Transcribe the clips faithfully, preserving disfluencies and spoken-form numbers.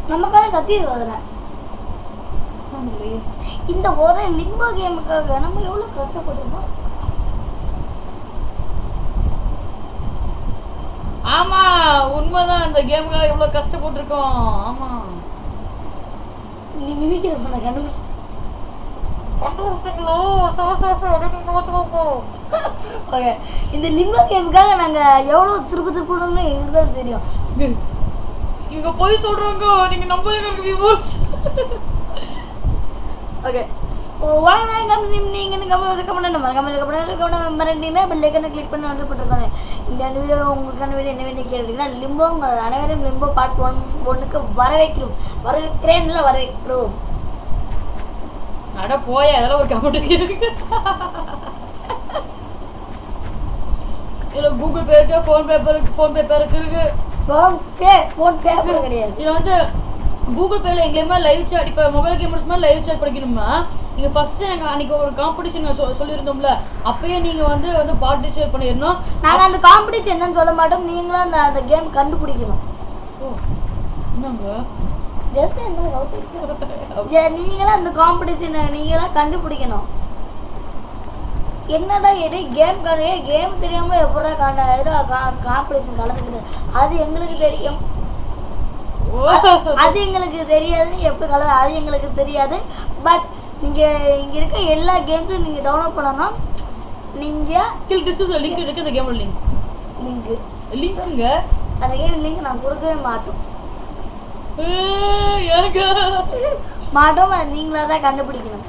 நமக்காக சத்தியம் வரல. இந்த ஒரு லிம்போ கேமுக்காக நம்ம எவ்வளவு கஷ்டப்பட்டிருக்கோம். ஆமா உண்மைதான், இந்த கேமுக்காக எவ்வளவு கஷ்டப்பட்டிருக்கோம். ஆமா நீ மிமிக்கிற பண்ண கண்டுபிடிச்சு கண்டுபிடிச்சிங்களோ? ஓகே, இந்த லிம்போ கேமுக்காக நாங்க எவ்வளவு திருப்பு திருப்பணும்னு எங்களுக்கு தான் தெரியும். இங்க போய் சொல்றாங்க, நீங்க நம்புறீங்க வியூவர்ஸ். ஓகே, உலகம் கம்பெனி நீங்கள் comment comment comment comment comment மறந்தீங்கன்னா பெல் ஐக்கனை கிளிக் பண்ணி வந்து போட்டுருக்காங்க. இந்த வீடியோ உங்களுக்கான வீடியோ என்ன வேணும் கேட்டீங்கன்னா லிம்போ உங்கள் அனைவரும் லிம்போ பார்ட் ஒன் ஒன்றுக்கு வர வைக்கிறோம் வர வைக்கிறேன்ல வர வைக்கிறோம். அட போய அதெல்லாம் ஒரு கமெண்ட் இருக்கு. இதுல கூகுள் பே இருக்கு, ஃபோன் பே இருக்கு, ஃபோன் பே இருக்கு இருக்கு ஃபோன் பே ஃபோன் பே கிடையாது. இது வந்து கூகுள் பேல எங்கேயுமே லைவ் சாட், இப்போ மொபைல் கேமர்ஸ் மாதிரி லைவ் சாட் படிக்கணுமா? நீங்கள் ஃபஸ்ட்டு நாங்கள் அன்றைக்கி ஒரு காம்படிஷன் சொ சொல்லியிருந்தோம்ல, அப்போயே நீங்கள் வந்து வந்து பார்ட்டிசிபேட் பண்ணிடணும். நாங்கள் அந்த காம்படிஷன் என்னன்னு சொல்ல மாட்டோம், நீங்களும் அந்த அந்த கேம் கண்டுபிடிக்கணும். ஓ என்னங்க ஜஸ்ட் என்ன நீங்களும் அந்த காம்படிஷனை நீங்களாம் கண்டுபிடிக்கணும். என்னடா எது கேம் கடையே கேம் தெரியாமல் எப்படா காண்ட காம்படிஷன் கலந்துக்குது, அது எங்களுக்கு தெரியும். அது எங்களுக்கு தெரியாதுன்னு எப்படி கலர் அது எங்களுக்கு தெரியாது. பட் நீங்கள் இங்கே இருக்க எல்லா கேம்ஸும் நீங்கள் டவுன்லோட் பண்ணணும். நீங்கள் டிஸ்கிரிப்ஷன் லிங்க் இருக்குது, அந்த கேமோட லிங்க் லிங்க்கு லிங்க்குங்க அந்த கேம் லிங்க் நான் கொடுக்கவே மாட்டோம் எனக்கு மாட்டோம் அது நீங்களாக தான் கண்டுபிடிக்கணும்.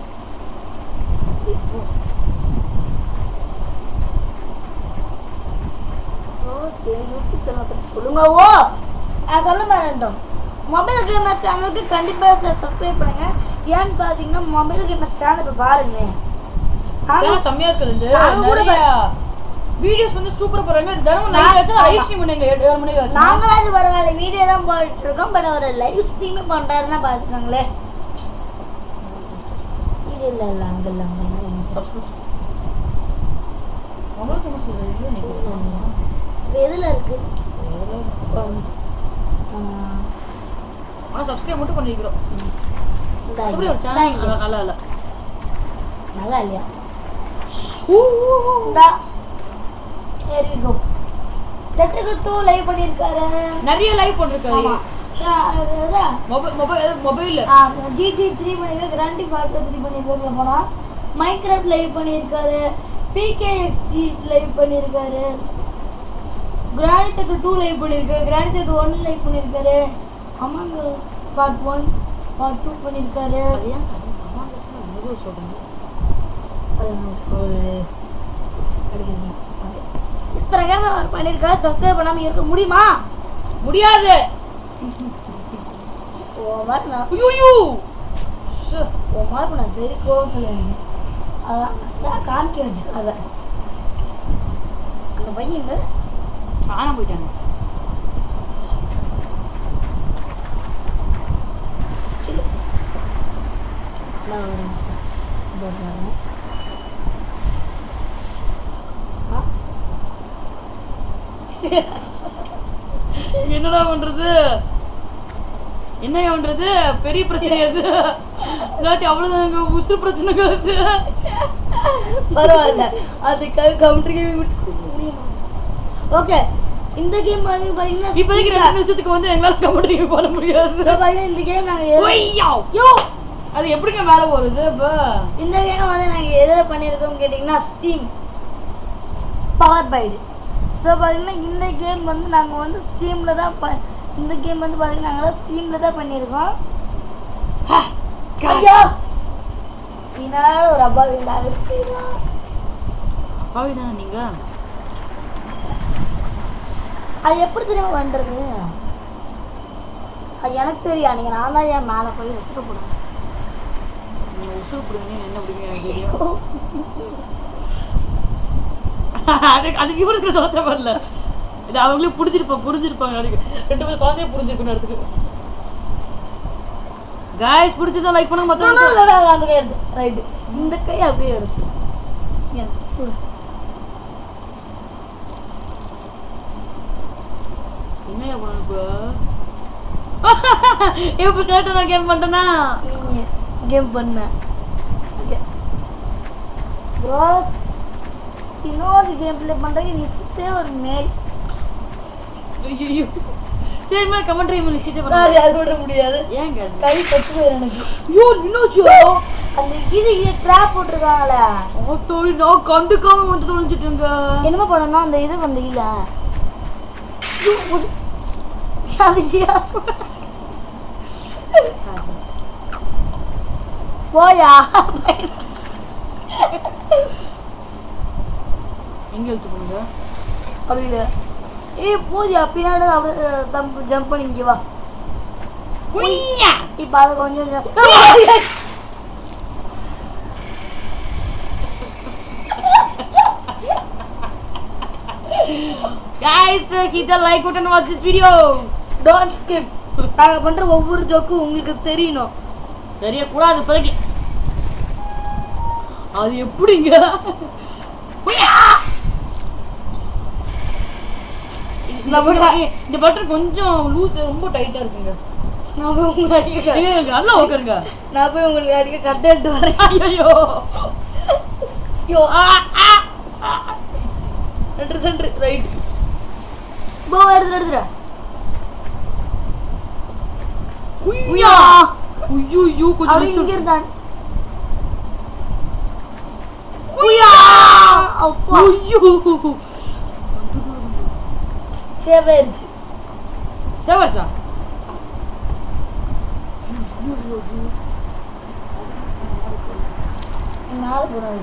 சொல்லுங்க. ஓ சொல்ல மாட்டோம். மொபைல் கேமர்ஸ் சேனலுக்கு கண்டிப்பாக சப்ஸ்கிரைப் பண்ணுங்க. ஏன்னு பார்த்தீங்கன்னா மொபைல் கேமர்ஸ் சேனல் பாருங்களேன், செம்மையா இருக்குது. வீடியோஸ் வந்து சூப்பரா போறாங்க. தினமும் நைட் ஆச்சு லைவ் ஸ்ட்ரீம் பண்ணுங்க. ஏழு மணிக்கு ஆச்சு. நாங்களாச்சும் பரவாயில்ல வீடியோ தான் போட்டுட்டு இருக்கோம். பட் அவர் லைவ் ஸ்ட்ரீமே பண்றாருன்னா பாத்துக்கோங்களே. இது இல்ல இல்ல அங்க இல்ல அங்க எதுல இருக்கு? ஆனா சப்ஸ்கிரைப் மட்டும் பண்ணிக்கிறோம். நல்லா இல்ல நல்லா இல்லையா? ஊ here we go. Letter to live பண்ணிருக்காரு. நிறைய லைவ் பண்ணிருக்காரு. மொபைல் மொபைல் மொபைல் ஆ ஜிடி த்ரீ பண்ணிருக்காரு, கிராண்ட் தெஃப்ட் ஆட்டோ த்ரீ பண்ணிருக்காரு. போனா மைன்கிராஃப்ட் லைவ் பண்ணிருக்காரு, பிகேஎக்ஸ்டி லைவ் பண்ணிருக்காரு, கிராண்ட் தெஃப்ட் டூ லைவ் பண்ணிருக்காரு, கிராண்ட் தெஃப்ட் ஒன் லைவ் பண்ணிருக்காரு, Among Us part one part two பண்ணிருக்காரு. அதையா அமாங் அஸ் மெது சொல்றீங்க? இத்தனை கேம் அவர் பண்ணிருக்காரு. சப்ஸ்கிரைப் பண்ணாம இருக்க முடியுமா? முடியாது. ஓ மாட்டா ஐயோ ஓ மாட்டா சரி கோவத்துல அதான் காமிக்க வச்சு அதை அந்த பையங்க காண போயிட்டாங்க. நான் ஒரு நிமிஷம் என்னடா பண்றது, என்ன பண்றது? பெரிய பிரச்சனை அது. இல்லாட்டி அவ்வளவுதாங்க உசுறு பிரச்சனை காசு. பரவாயில்ல அதுக்காக கவுண்டர் கேம் விட்டு முடியுமா? ஓகே இந்த கேம் வந்து பாத்தீங்கன்னா இப்போதைக்கு ரெண்டு நிமிஷத்துக்கு வந்து எங்களால கவுண்டர் கேம் பண்ண முடியாது. பாத்தீங்கன்னா இந்த கேம் நாங்க யோ அது எப்படிங்க மேல போறது? இப்போ இந்த கேம் வந்து நாங்க எதுல பண்ணிருக்கோம் கேட்டீங்கன்னா ஸ்டீம் பவர் பைடு. ஸோ பார்த்தீங்கன்னா இந்த கேம் வந்து நாங்கள் வந்து ஸ்டீமில் தான் ப இந்த கேம் வந்து பார்த்தீங்கன்னா நாங்கள் ஸ்டீமில் தான் பண்ணியிருக்கோம். ஐயோ இதனால் ஒரு அப்பாவி அடிச்சுட்டீங்களா? அப்பாவி தானே நீங்கள்? அது எப்படி தெரியுமா பண்ணுறது? அது எனக்கு தெரியும். நீங்கள் நான் தான் ஏன் மேலே போய் உசுறு போடுவேன். நீங்கள் உசுறு போடுவீங்க என்ன பிடிங்க எனக்கு தெரியும். அது அதுக்கு இவருக்கு சொல்ல வரல. இது அவங்களே புரிஞ்சிருப்பாங்க புரிஞ்சிருப்பாங்க ரெண்டு பேரும் குழந்தைய புரிஞ்சிருக்கணும் இடத்துக்கு. காய்ஸ் பிடிச்சதா லைக் பண்ணுங்க. மொத்தம் அந்த கை எடுத்து ரைட்டு இந்த கை அப்படியே எடுத்து என்னையா பண்ண இப்போ இப்போ கரெக்டாக நான் கேம் பண்ணிட்டேன்னா கேம் பண்ணேன் ப்ரோ இன்னொரு கேம் ப்ளே பண்ணுறதுக்கு நீ சுத்தே ஒரு மேல் ஐயோ சரி மேலே கமெண்ட்ரி விஷயத்தை சாரி அது விட முடியாது ஏங்க கை கட்டு போயிடும் எனக்கு ஐயோ இன்னொச்சோ அந்த இது இது ட்ராப் போட்டிருக்காங்களே தோழி நான் கண்டுக்காம வந்து தொலைஞ்சிட்டுங்க என்னமா பண்ணணும் அந்த இது வந்து இல்லை போயா எங்க எடுத்து போங்க அப்படி ஏய் போதியா பின்னாடி அப்படியே தம்பு ஜம்ப் பண்ணி இங்கே வா குய்யா இப்போ அதை கொஞ்சம் guys hit the like button and watch this video don't skip நாங்க பண்ற ஒவ்வொரு ஜோக்கும் உங்களுக்கு தெரியணும் தெரியக்கூடாது இப்போதைக்கு அது எப்படிங்க இந்த பட்டர் கொஞ்சம் லூஸ் ரொம்ப டைட்டா இருக்குங்க நான் போய் உங்களுக்கு அடிக்க நல்லா உட்காருங்க நான் போய் உங்களுக்கு அடிக்க கட்ட எடுத்து வரேன் ஐயோ ஐயோ சென்டர் சென்டர் ரைட் போ எடுத்து எடுத்துற உய்யா உய்யோ கொஞ்சம் அவன் இங்க இருந்தான் உய்யா அப்பா உய்யோ சேவர்ஜ் சேவர்ஜா மேல போறாரு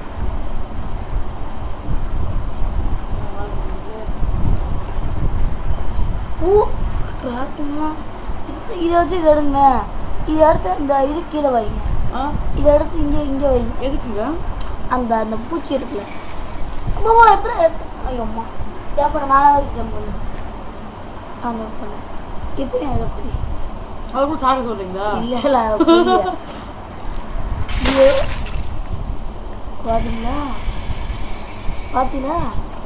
ஊ ராக்குமா இதை வச்சு இதை எடுங்க இதை எடுத்து இந்த இது கீழே வைங்க இதை எடுத்து இங்கே இங்கே வைங்க எதுக்குங்க அந்த அந்த பூச்சி இருக்குல்ல அம்மா எடுத்துட எடுத்து ஐயோ அம்மா ஜம்ப் பண்ண நாலு வரைக்கும் ஜம்ப் பண்ணு ஆ ஜம்ப் பண்ணு எப்படி அதை புரி அதுக்கும் சாக சொல்றீங்களா இல்லை இல்லை இது பார்த்தீங்களா பார்த்தீங்களா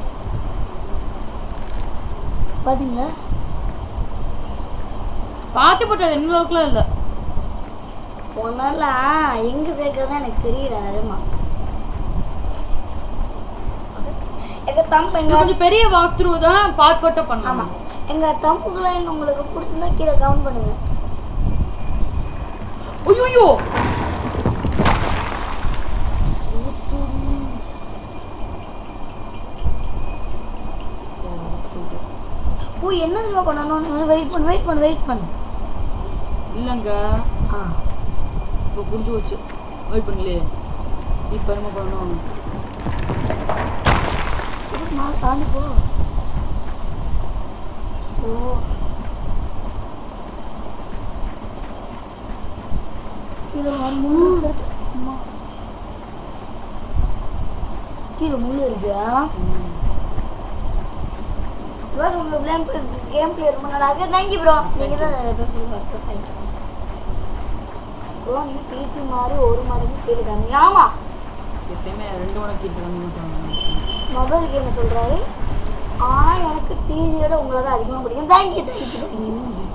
பார்த்தீங்களா பாத்தி போட்டார் எந்த அளவுக்குலாம் இல்லை ஒன்னால எங்க சேர்க்கறதா எனக்கு தெரியல நிஜமா எங்க தம்பு எங்க கொஞ்சம் பெரிய வாக் த்ரூ தான் பார்ட் பார்ட்டா பண்ணலாம் ஆமா எங்க தம்புகளை உங்களுக்கு பிடிச்சிருந்தா கீழே கமெண்ட் பண்ணுங்க ஐயோ ஓ என்ன தெரியுமா பண்ணணும் வெயிட் பண்ணு வெயிட் பண்ணு வெயிட் பண்ணு இல்லைங்க ஆ இப்போ புரிஞ்சு வச்சு வெயிட் பண்ணலையே இப்போ என்ன பண்ணணும் நாலு தாண்டி போ ஓ கீழே முள்ளு அம்மா கீழே முள்ளு இருக்கு உங்க கேம் பிளே ரொம்ப நல்லா இருக்கு தேங்க்யூ ப்ரோ நீங்கள் தான் தேங்க்யூ ப்ரோ நீங்கள் பிசி மாதிரி ஒரு மடங்கு கேட்டுக்காங்க ஆமாம் எப்பயுமே ரெண்டு மடங்கு கேட்டுக்காங்க மொபைல் கேம் சொல்கிறாரு ஆனால் எனக்கு டிஜியோட உங்களை தான் அதிகமாக பிடிக்கும் தேங்க்யூ தேங்க்யூ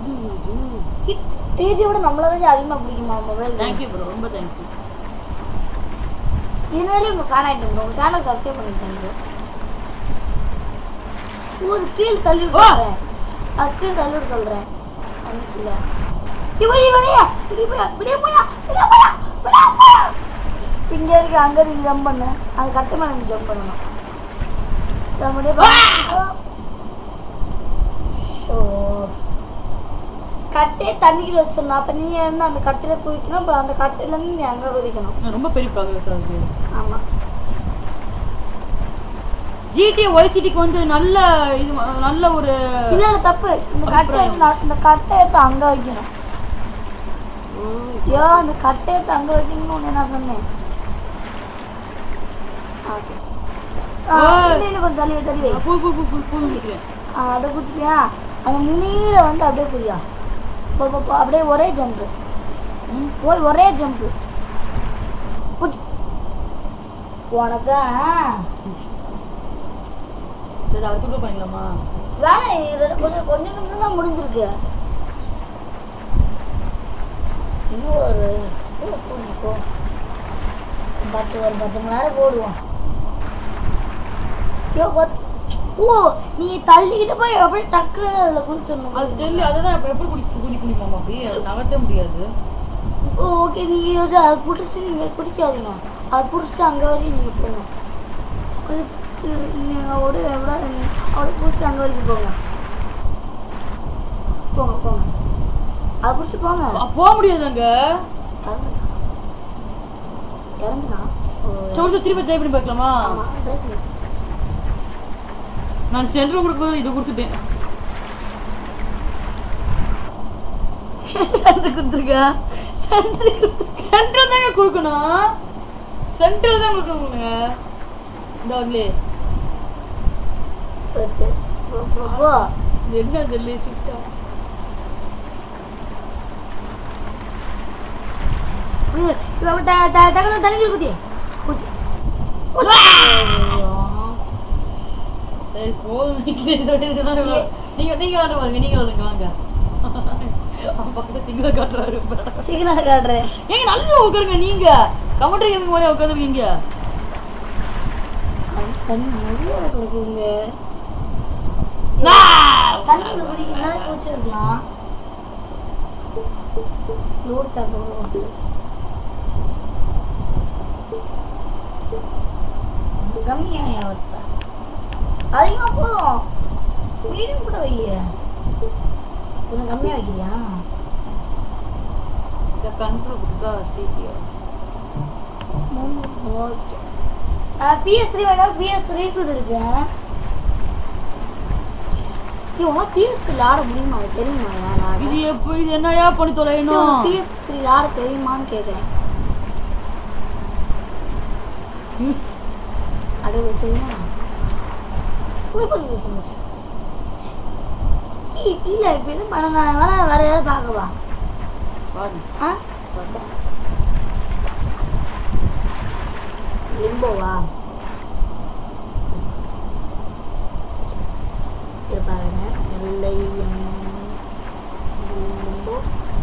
டிஜியோட நம்மளை தான் அதிகமாக பிடிக்குமா மொபைல் தேங்க்யூ ப்ரோ ரொம்ப தேங்க்யூ இதனாலே உங்கள் ஃபேன் ஆகிட்டு ப்ரோ உங்கள் சேனல் சப்ஸ்கிரைப் பண்ணிட்டாங்க ஒரு கீழ் தள்ளி விடுறேன் அது கீழ் தள்ளி விட சொல்கிறேன் இல்லை இவன் இவனையா இப்படியே போயா இங்கே இருக்கு அங்கே இருக்கு ஜம்ப் பண்ணு அது கட்டு மேலே நீ ஜம்ப் பண்ணணும் ஸோ கட்டே தண்ணிக்குள்ள வச்சிடணும் அப்போ நீ என்ன அந்த கட்டையில குதிக்கணும் அப்புறம் அந்த கட்டையிலேருந்து நீ அங்கே குதிக்கணும் ரொம்ப பெரிய ப்ராசஸ் அது ஆமாம் ஜிடி ஒய்சிடிக்கு வந்து நல்ல இது நல்ல ஒரு இல்ல இல்ல தப்பு இந்த கட்டை இந்த கட்டை எடுத்து அங்க வைக்கணும் ஐயோ அந்த கட்டை எடுத்து அங்க வைக்கணும்னு நான் சொன்னேன் ஓகே கொஞ்சம் தள்ளி தள்ளி வை பூ பூ பூ பூ பூ நினைக்கிறேன் அப்படியே குதிப்பியா அந்த முனியில வந்து அப்படியே புதியா அப்படியே ஒரே ஜம்ப்பு போய் ஒரே ஜம்ப்பு உனக்கா சரி அது கூட பண்ணிடலாமா வேலை கொஞ்சம் கொஞ்சம் நிமிஷம் தான் முடிஞ்சிருக்கு இன்னும் ஒரு போ பத்து ஒரு பத்து மணி நேரம் போடுவோம். ஐயோ பத்து ஓ நீ தள்ளிக்கிட்டு போய் அப்படியே டக்குன்னு அதில் குதிச்சிடணும். அது தெரியல, அதுதான் எப்படி குடிக்க குதிக்க முடியுமா? அப்படி நகர்த்த முடியாது. ஓகே நீங்கள் யோசிச்சு அதை பிடிச்சி நீங்கள் குதிக்காதீங்க. அதை பிடிச்சிட்டு அங்கே வரையும் நீங்கள் போங்க. அது நீங்கள் ஓட எவ்வளோ அவளை பிடிச்சி அங்கே வரைக்கும் போங்க போங்க போங்க அதை பிடிச்சி போங்க. போக முடியாது அங்கே. இறந்துனா சோறு திருப்பி ட்ரை பண்ணி பார்க்கலாமா? ட்ரை பண்ணி நான் சென்டர் கொடுக்கும்போது இதை கொடுத்துட்டேன். சென்டர் கொடுத்துருக்கேன். சென்டர் சென்டர் தாங்க கொடுக்கணும். சென்டர் தான் கொடுக்கணுங்க. இந்த வாங்களே என்ன தெரியல ஷிஃப்டா தண்ணி குதி சரி போதும். நீங்க நீங்க ஆட வாங்க, நீங்க ஆடுங்க வாங்க. பக்கத்துல சிக்னல் காட்டுறாரு. சிக்னல் காட்டுறேன். ஏங்க நல்லா உட்காருங்க. நீங்க கமெண்ட்ரி கேமிங் மாதிரி உட்காந்துருக்கீங்க. தண்ணி நிறைய குடிக்குங்க. தண்ணியில் குதிக்கிறதா குடிச்சிருக்கலாம். லோடு சாப்பிடுவோம். கம்மியான அவஸ்தை அதிகமாக போதும். மீடியம் கூட வைய கொஞ்சம் கம்மியாக வைக்கிறியா? கண்ட்ரோல் கொடுத்தா சீக்கிரம். ஓகே பிஎஸ் த்ரீ வேணும். பிஎஸ் த்ரீ இருக்கேன். இவங்க பிஎஸ் த்ரீ ஆட முடியுமா? அது தெரியுமா? இது எப்படி இது என்னையா பண்ணி தொலையணும்? பிஎஸ் த்ரீ ஆட தெரியுமான்னு கேட்குறேன். அட தெரியுமா? இல்லை இப்போ இது பணம் வேணா வேற ஏதாவது பார்க்கவா? ஆ லிம்போவா? இது பாருங்க வெள்ளை லிம்போ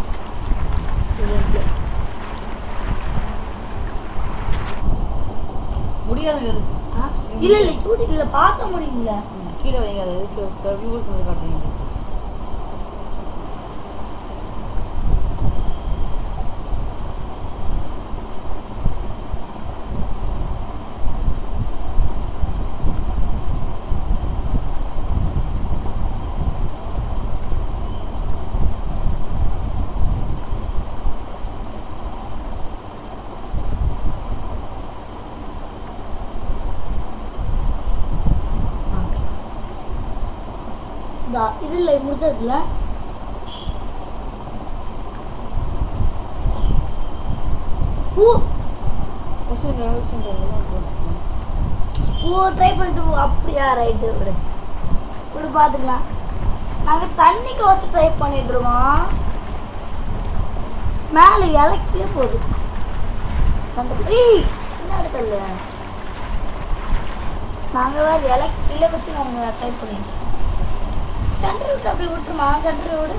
முடியாது. இல்லை இல்லை ஷூட்டிங்கில் பார்க்க முடியல. கீழே வைங்க. அது எதுக்கு வியூவர்ஸ் வந்து காட்டுறீங்க? இதில் முடிச்சதுல ஓ ட்ரை பண்ணிட்டு போ. அப்படியா? ரைட்டு விடு விடு பார்த்துக்கலாம். நாங்கள் தண்ணிக்கு வச்சு ட்ரை பண்ணிட்டு இருக்கோம். மேலே இலக்கிலே போகுது. என்ன இடத்துல நாங்கள் வேறு இலக்கிலே வச்சு நாங்கள் ட்ரை பண்ணிட்டோம். சென்டர் விட்டு அப்படி விட்டுருமா? சென்டர் விடு.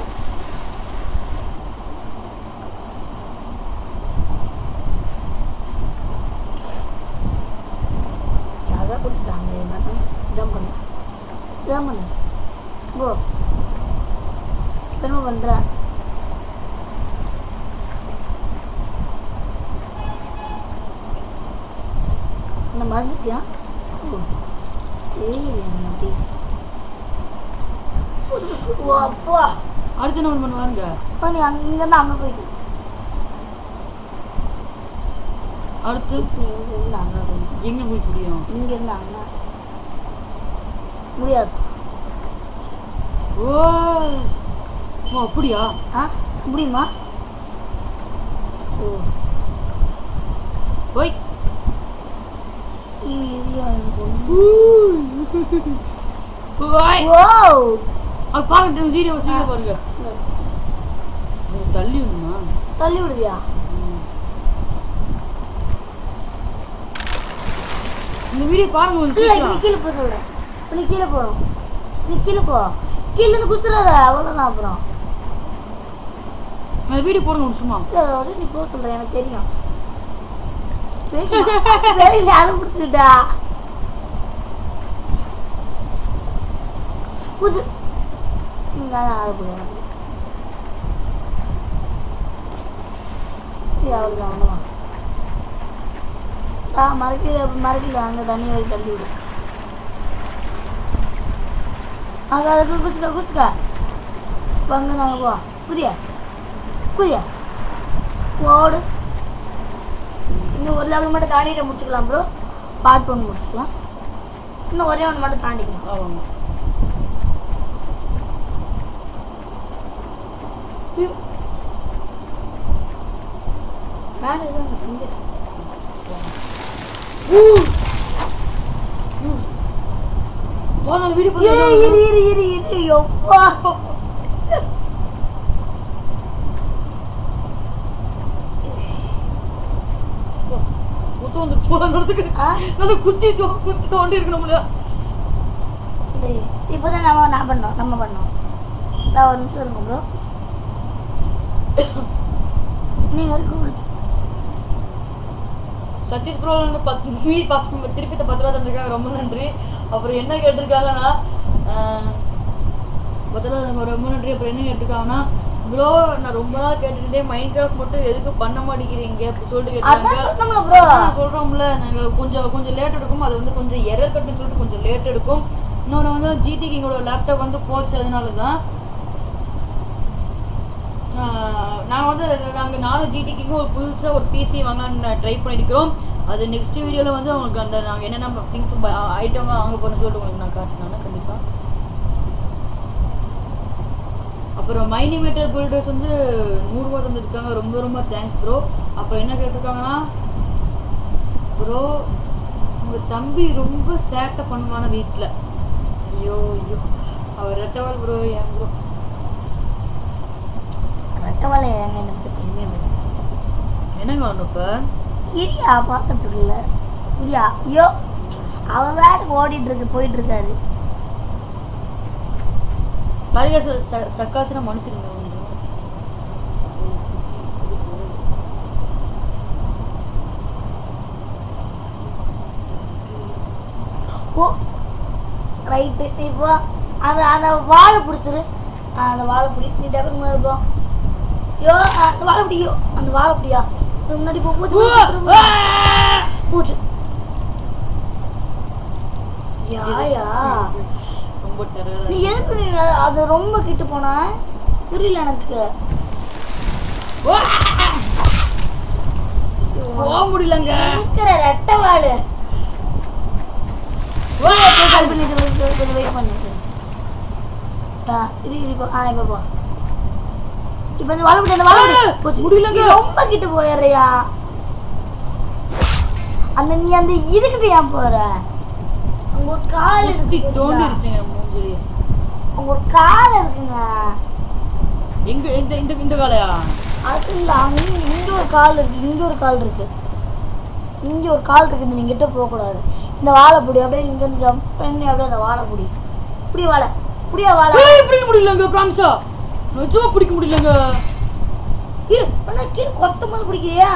அதான் கொடுத்துட்டாங்க. ஜம்ப் பண்ணு ஜம்ப் பண்ணு போ. என்ன பண்ணுற? இந்த மறந்துட்டியா? தெரியல நீ அப்படி. அப்பா அடுத்து என்ன பண்ணுவாங்க? நீ அங்க இங்கேருந்து அங்கே போயிட்டு அடுத்து நீ இங்கேருந்து அங்கே போயிட்டு எங்கே போய் முடியும்? இங்கேருந்து அங்கே முடியாது. ஓ ஓ அப்படியா? ஆ முடியுமா? ஓ ஓய் அது பாருங்க. வீடியோ சீக்கிரம் பாருங்க. தள்ளி விடுமா? தள்ளி விடுவியா? இந்த வீடியோ பாருங்க. நீ கீழே போய் சொல்கிறேன். நீ கீழே போகணும். நீ கீழே போ. கீழே இருந்து குடிச்சிடாத. அவ்வளோதான். அப்புறம் அந்த வீடியோ போடுங்க சும்மா. இல்லை நீ போக சொல்கிறேன் எனக்கு தெரியும். வெளியில் யாரும் பிடிச்சிக்கிட்டா புது நீங்கள் அது போடுங்க. அவ்வளோதான் அவ்வளோதான். ஆ மறக்கல மறக்கல அங்கே தண்ணி வரை தள்ளி விடு. அங்கே அதுக்கு குச்சிக்கா குச்சிக்கா பங்கு நாங்கள் போ புதிய புதிய போடு. இன்னும் ஒரு லெவல் மட்டும் தாண்டிட்டு முடிச்சுக்கலாம் ப்ரோ. பார்ட் ஒன்று முடிச்சுக்கலாம். இன்னும் ஒரே ஒன்று மட்டும் தாண்டிக்கலாம். ஆமாம் மேலே எதுவும் தண்ணி வீடியோ இரு இரு இரு இரு எப்பா குத்தி குத்தி தோண்டி இருக்கணும்ல. இப்போதான் நம்ம நான் பண்ணோம் நம்ம பண்ணோம். நான் ஒரு நிமிஷம் இருக்கும் ப்ரோ. நீங்க இருக்கு சதீஷ் ப்ரோ பத்து திருப்பி பத்து ரூபா தந்திருக்காங்க, ரொம்ப நன்றி. அப்புறம் என்ன கேட்டிருக்காங்கன்னா பத்து ரூபா ரொம்ப நன்றி. அப்புறம் என்ன கேட்டிருக்காங்கன்னா ப்ரோ நான் ரொம்ப நாள் கேட்டுட்டே மைண்ட் கிராஃப்ட் மட்டும் எதுக்கு பண்ண மாட்டேங்கிறீங்க அப்படி சொல்லிட்டு கேட்டாங்க. சொல்றோம்ல நாங்க கொஞ்சம் கொஞ்சம் லேட் எடுக்கும். அது வந்து கொஞ்சம் எரர் கட்டுன்னு சொல்லிட்டு கொஞ்சம் லேட் எடுக்கும். இன்னொன்று வந்து ஜிடி கிங்கோட லேப்டாப் வந்து போச்சு, அதனால தான் நாங்கள் வந்து நாங்கள் நானும் ஜிடி கிங்கும் ஒரு புதுசாக ஒரு பிசி வாங்கலான்னு ட்ரை பண்ணியிருக்கிறோம். அது நெக்ஸ்ட் வீடியோவில் வந்து உங்களுக்கு அந்த நாங்கள் என்னென்ன திங்ஸ் ஐட்டம் வாங்க போகிறோம்னு சொல்லிட்டு உங்களுக்கு நான் காட்டினாங்க கண்டிப்பாக. அப்புறம் மைனிமேட்டர் பில்டர்ஸ் வந்து நூறுரூவா தந்துருக்காங்க, ரொம்ப ரொம்ப தேங்க்ஸ் ப்ரோ. அப்புறம் என்ன கேட்டிருக்காங்கன்னா ப்ரோ உங்கள் தம்பி ரொம்ப சேட்டை பண்ணுவான வீட்டில். ஐயோ ஐயோ அவர் ரெட்டவால் ப்ரோ. ஏன் ப்ரோ ரெட்டவாலை ஏங்க எனக்கு என்னங்க வரணும் இப்போ இரியா பார்க்கறதுக்கு இல்லை இரியா. ஐயோ அவன் வேலைக்கு ஓடிட்டு இருக்கு போயிட்டு இருக்காரு. சரியா ஸ்டக் ஆச்சுன்னா மன்னிச்சிருங்க. Oh right. இப்போ அந்த அந்த வாழை பிடிச்சிரு. அந்த வாழை பிடி நீ டக்குனு முன்னாடி இருக்கும். ஐயோ அந்த வாழை பிடிக்கோ அந்த வாழை பிடியா முன்னாடி போ. பூச்சி பூச்சி யாயா ரொம்ப நீ எதுக்கு நீ அது ரொம்ப கிட்டு போனா புரியல எனக்கு. போக முடியலங்க இருக்கிற ரெட்டை வாடு கொஞ்சம் வெயிட் பண்ணிட்டு இப்போ ஆ இப்போ போ. இப்போ வந்து வாழ முடியாது வாழ முடியலங்க ரொம்ப கிட்ட போயிடுறியா. அந்த நீ அந்த இதுக்கிட்ட ஏன் போற. அங்க ஒரு கால் இருக்கு தோண்டிருச்சுங்க மூஞ்சிலே. அங்க ஒரு கால் இருக்குங்க. எங்க இந்த இந்த இந்த காலையா அது இல்லை அங்கே இங்க ஒரு கால் இருக்கு இங்க ஒரு கால் இருக்கு இங்க ஒரு கால் இருக்கு. நீங்க கிட்ட போக கூடாது. இந்த வாழைப்பொடி அப்படியே இங்க இருந்து ஜம்ப் பண்ணி அப்படியே அந்த வாழைப்பொடி இப்படி வாழை இப்படியா வாழை பிடிக்க முடியலங்க. பிராம்சா நிஜமா பிடிக்க முடியலங்க. ஏ ஆனா கீழே கொத்த மாதிரி பிடிக்கிறியா.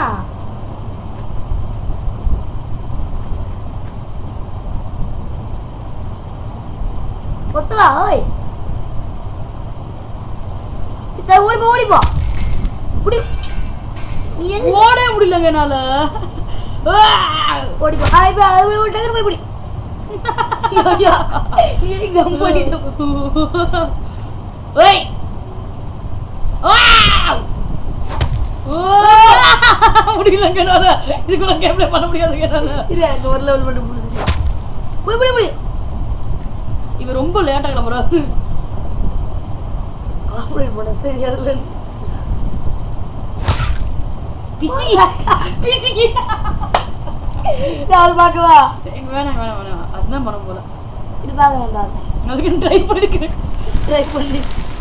கொத்தவா ஓய் இத ஓடி போ ஓடி போ இப்படி நீ ஓட முடியலங்க என்னால. ஓடி போ ஐ போ டக்கு போய் இப்படி யோ நீ ஜம்ப் பண்ணிட்டு ஓய் முடியலங்க என்னால. இதுக்குள்ள கேம் ப்ளே பண்ண முடியாதுங்க என்னால. இல்ல இந்த ஒரு லெவல் மட்டும் முடிச்சிக்கலாம். போய் போய் போய் இவ ரொம்ப லேட்டா கிளம்புறாரு. ஆப்ரேட் பண்ண தெரியாதுல பிசி பிசி யார் பாக்கவா. எங்க வேணாம் வேணாம் வேணாம் அதுதான் பண்ண போல. இது பாக்க நான் அதுக்கு ட்ரை பண்ணிக்கிறேன். ட்ரை பண்ணி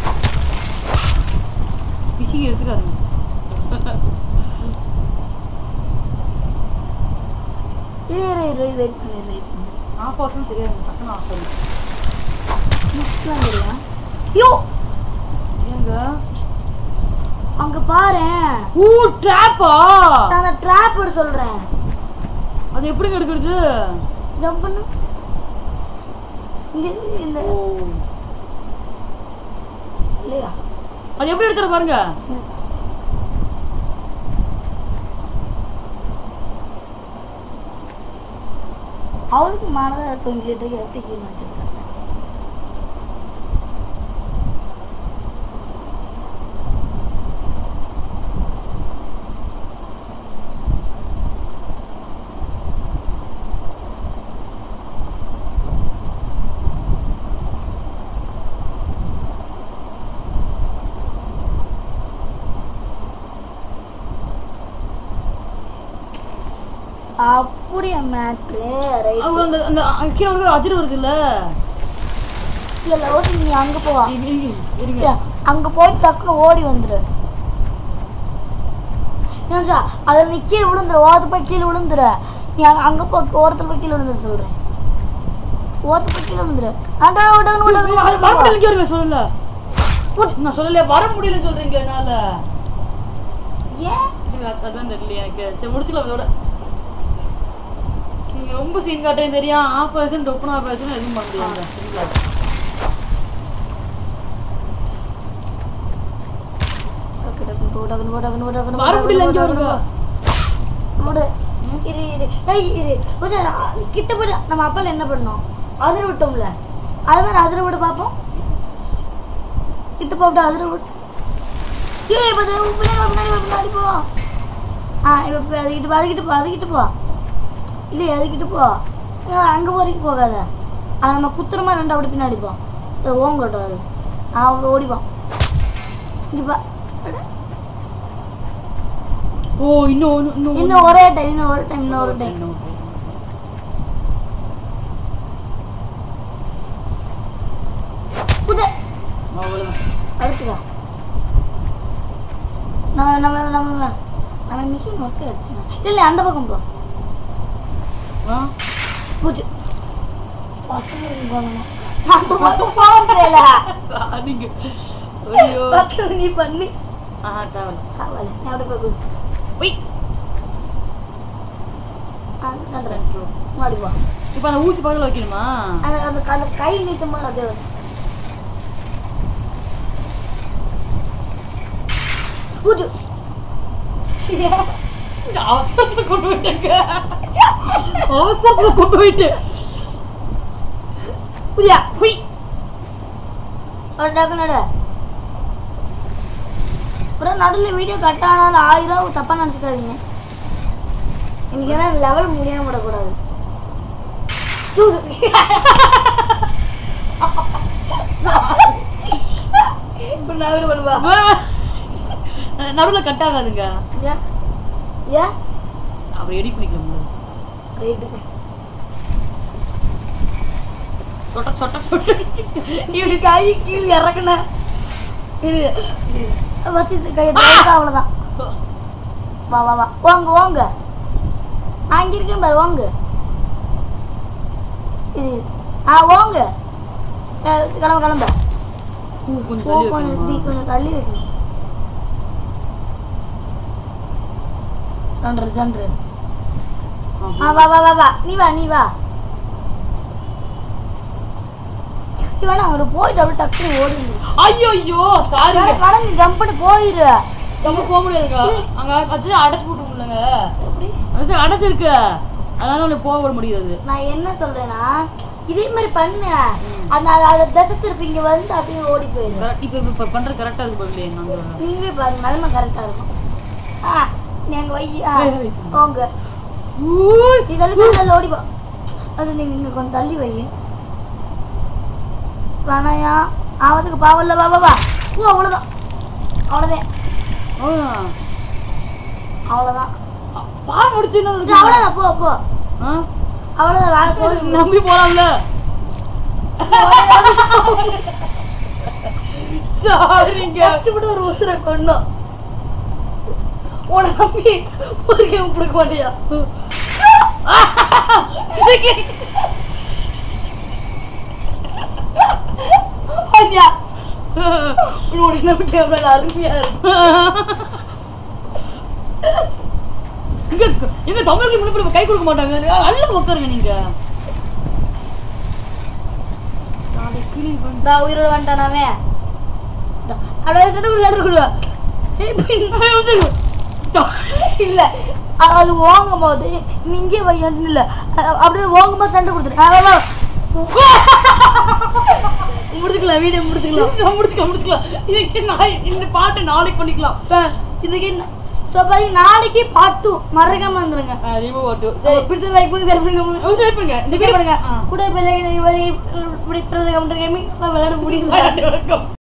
பிசி எடுத்துக்காதுங்க. இரு இரு வெயிட் பண்ணு வெயிட் பண்ணு. ஆஃப் ஆஃப்னு தெரியாது டக்குனு ஆஃப் பண்ணு. நெக்ஸ்ட்லாம் தெரியா யோ ஏங்க அங்க பாரு. ஊ ட்ராப்பா? நான் ட்ராப் சொல்றேன். அது எப்படி எடுக்கிறது? ஜம்ப் பண்ணு. இங்க இந்த இல்லையா? அது எப்படி எடுத்துற பாருங்க. அவருக்கு மானத தொங்கிட்டு எடுத்து வச்சிருக்காங்க. அப்படியே மேட்ரு ரைட். அந்த அந்த கீழ ஒரு அதிர் வருது இல்ல? இல்ல ஓடி நீ அங்க போ. இருங்க. அங்க போய் டக்குனு ஓடி வந்துரு. ஏன்சா அத நீ கீழ விழுந்துற. ஓது போய் கீழ விழுந்துற. நீ அங்க போ ஓரத்துல போய் கீழ விழுந்துற சொல்றேன். ஓது போய் கீழ விழுந்துற. அட ஓட ஓட வர முடியல இருங்க சொல்லல. நான் சொல்லல வர முடியல சொல்றீங்க என்னால. ஏன்? அதான் தெரியல எனக்கு. சரி முடிச்சுக்கலாம் இதோட. நீங்க ரொம்ப சீன் காட்டுறேன் தெரியும். ஆபரேஷன் டொப்பன் ஆபரேஷன் எதுவும் பண்ண முடியாது. சரிங்களா? வர முடியல இங்க வருங்க. ஓடு. இரு இரு. ஏய் இரு. கொஞ்சம் கிட்ட போய் நம்ம அப்பால என்ன பண்ணோம்? அதிர விட்டோம்ல. அது மாதிரி அதிர விட பாப்போம். கிட்ட போட்டு அதிர விடு. ஏய் பத பின்னாடி பின்னாடி பின்னாடி போ. ஆ இப்ப அதுக்கிட்ட போ அதுக்கிட்ட போ அதுக்கிட்ட போ. இல்லை அதுக்கிட்ட போ. அங்கே வரைக்கும் போகாத. அது நம்ம குத்துறமா ரெண்டு அப்படி பின்னாடி போ. அது ஓங்கட்டும் அது. ஆ அவ்வளோ ஓடிப்போம். இங்கேப்பா. ஓ இன்னும் இன்னும் இன்னும் ஒரே டைம் இன்னும் ஒரு டைம் இன்னும் ஒரு டைம். குத அவ்வளவுதான். அடுத்துக்கா. நம்ம நம்ம நம்ம நம்ம மிஷின் ஒர்க் ஆயிடுச்சு. இல்லை அந்த பக்கம் போ. ஆ பூஜை பசங்களுக்கு போகணும். அந்த பக்கம் போகல. நீங்க ஐயோ பத்து நீ பண்ணி. ஆ தேவல தேவல. நீ அப்படி போய் குத்து. ஒய் அது சொல்கிறேன். மாடி போ. இப்போ அந்த ஊசி பக்கத்தில் வைக்கணுமா? அந்த அந்த அந்த கை நீட்டும் போது அப்படியே வந்து பூஜை. அவசரத்துல கொண்டு போயிட்டாங்க. அவசரத்துல கொண்டு போயிட்டு புரியா புய் நட. அப்புறம் நடுவில் வீடியோ கட் ஆனாலும் ஆயிரம் தப்பா நினச்சிக்காதீங்க. இன்னைக்கு ஏன்னா லெவல் முடியாம விடக்கூடாது. இப்போ நடுவில் பண்ணுவா. நடுவில் கட் ஆகாதுங்க. ஏன் ஏன் அப்புறம் எடிட் பண்ணிக்கலாம். ரைட்டு சொட்ட சொட்ட சொட்ட இப்படி கை கீழே இறக்குன. இது வச்சு கை அவ்வளோதான். வா வா வா வாங்க வாங்க. நான் இங்கே இருக்கேன் பாரு வாங்க. இது ஆ வாங்க. கிளம்ப கிளம்ப. கொஞ்சம் கொஞ்சம் கொஞ்சம் தள்ளி வைக்கணும். சன்று சன்று. ஆ வா வா வா வா நீ வா நீ வா. வேணா அவரு போயிட்டு அப்படியே டக்குனு ஓடி. ஐயோ ஐயோ சாரி கடந்து ஜம்ப் பண்ணி போயிரு. நம்ம போக முடியாதுக்கா. அங்க அச்சு அடைச்சு போட்டு முடியலங்க. எப்படி அது அடைச்சு இருக்கு. அதனால உனக்கு போக முடியாது. நான் என்ன சொல்றேன்னா இதே மாதிரி பண்ணு. அந்த அதை தசை திருப்பி இங்க வந்து அப்படியே ஓடி போயிரு. இப்போ இப்போ பண்ற கரெக்டா இருக்கு பாருங்களே. நாங்க நீங்களே பாருங்க நிலைமை கரெக்டா இருக்கும். ஆ நீங்க வை. போங்க இதெல்லாம் தள்ளி ஓடி போ. அது நீங்க இங்க கொஞ்சம் தள்ளி வை. வேணாயா ஆவதுக்கு பாவல்ல. வா வா வா. ஓ அவ்வளோதான் அவ்வளோதான் அவ்வளோதான். பா முடிச்சு அவ்வளோதான் போ போ. அவ்வளோதான் வேலை சொல்லி நம்பி போலாம்ல. சாரிங்க கஷ்டப்பட்டு ஒரு உசுரை கொண்டோம். உன நம்பி ஒரு கேம் கொடுக்க மாட்டியா? உன்னோட நம்ம கேமரா அருமையா இருக்கு. எங்க எங்க தமிழுக்கு முன்னாடி கை கொடுக்க மாட்டாங்க. நல்ல உட்காருங்க நீங்க. நான் உயிரோட வந்துட்டானாவே அப்படியே சட்டை விளையாடுறா. இல்ல அது வாங்கும் போது இங்கே வையாது இல்ல அப்படியே வாங்கும் போது சண்டை கொடுத்துரு. முடிச்சுக்கலாம் வீடியோ முடிச்சுக்கலாம் முடிச்சுக்கலாம் முடிச்சுக்கலாம். இதுக்கு நான் இந்த பாட்டை நாளைக்கு பண்ணிக்கலாம். இதுக்கு ஸோ பார்த்தீங்கன்னா நாளைக்கு பார்ட் டூ மறக்காம வந்துருங்க. சரி பிடிச்ச லைக் பண்ணி ஷேர் பண்ணுங்க ஷேர் பண்ணுங்க இந்த வீடியோ பண்ணுங்க கூட இப்படி இப்படி விளையாட முடியல.